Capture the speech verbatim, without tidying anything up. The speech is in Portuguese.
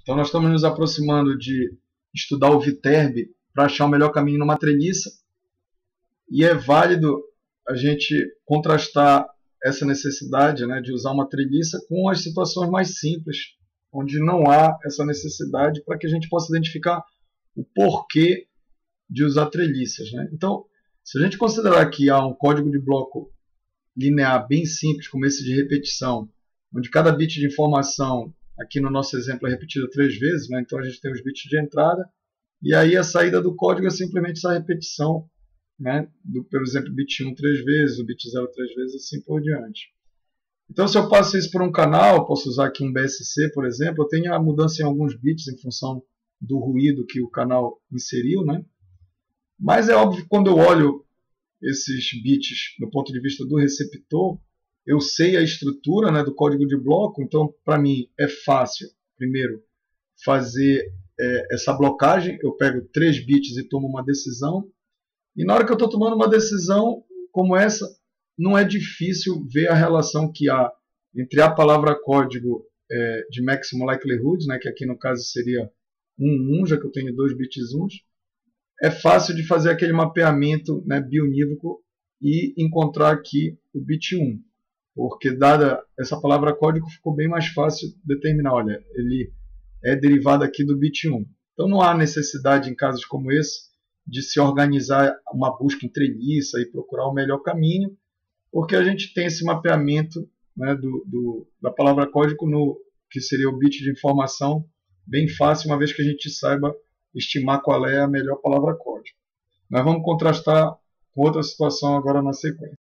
Então nós estamos nos aproximando de estudar o Viterbi para achar o melhor caminho numa treliça, e é válido a gente contrastar essa necessidade, né, de usar uma treliça com as situações mais simples, onde não há essa necessidade, para que a gente possa identificar o porquê de usar treliças, né? Então, se a gente considerar que há um código de bloco linear bem simples, como esse de repetição, onde cada bit de informação, aqui no nosso exemplo, é repetido três vezes, né? Então a gente tem os bits de entrada, e aí a saída do código é simplesmente essa repetição, né? Do, por exemplo, bit um três vezes, o bit zero três vezes, assim por diante. Então, se eu passo isso por um canal, posso usar aqui um B S C, por exemplo, eu tenho a mudança em alguns bits em função do ruído que o canal inseriu, né? Mas é óbvio que quando eu olho esses bits do ponto de vista do receptor, eu sei a estrutura, né, do código de bloco, então para mim é fácil, primeiro, fazer é, essa blocagem. Eu pego três bits e tomo uma decisão, e na hora que eu estou tomando uma decisão como essa, não é difícil ver a relação que há entre a palavra código é, de maximum likelihood, né, que aqui no caso seria um, um, já que eu tenho dois bits uns. É fácil de fazer aquele mapeamento, né, bionívoco e encontrar aqui o bit um, porque dada essa palavra código ficou bem mais fácil determinar, olha, ele é derivado aqui do bit um. Então não há necessidade em casos como esse de se organizar uma busca em treliça e procurar o melhor caminho, porque a gente tem esse mapeamento, né, do, do, da palavra código no que seria o bit de informação bem fácil, uma vez que a gente saiba estimar qual é a melhor palavra código. Nós vamos contrastar com outra situação agora na sequência.